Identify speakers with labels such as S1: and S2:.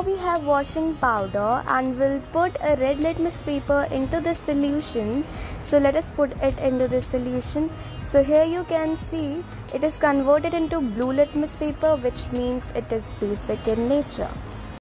S1: we have washing powder and we'll put a red litmus paper into the solution. So let us put it into the solution. So here you can see it is converted into blue litmus paper, which means it is basic in nature.